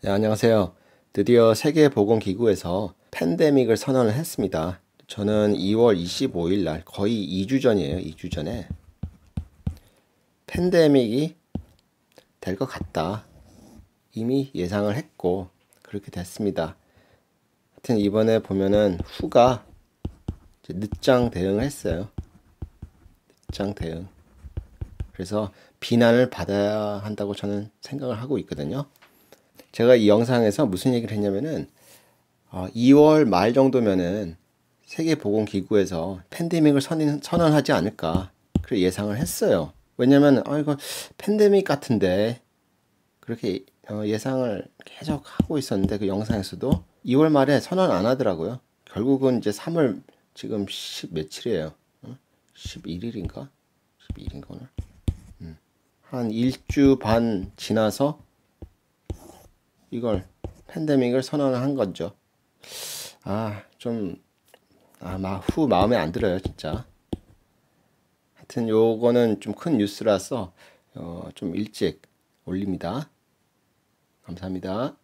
네, 안녕하세요. 드디어 세계보건기구에서 팬데믹을 선언을 했습니다. 저는 2월 25일 날 거의 2주 전이에요. 2주 전에 팬데믹이 될 것 같다. 이미 예상을 했고 그렇게 됐습니다. 하여튼 이번에 보면은 후가 늦장 대응을 했어요. 늦장 대응. 그래서 비난을 받아야 한다고 저는 생각을 하고 있거든요. 제가 이 영상에서 무슨 얘기를 했냐면은 2월 말 정도면은 세계보건기구에서 팬데믹을 선언하지 않을까 그렇게 예상을 했어요. 왜냐면 이거 팬데믹 같은데 그렇게 예상을 계속 하고 있었는데 그 영상에서도 2월 말에 선언 안 하더라고요. 결국은 이제 3월 지금 10 며칠이에요. 11일인가? 12일인가 오늘? 한 1주 반 지나서 이걸 팬데믹을 선언을 한 거죠. 후 마음에 안 들어요, 진짜. 하여튼 요거는 좀 큰 뉴스라서 좀 일찍 올립니다. 감사합니다.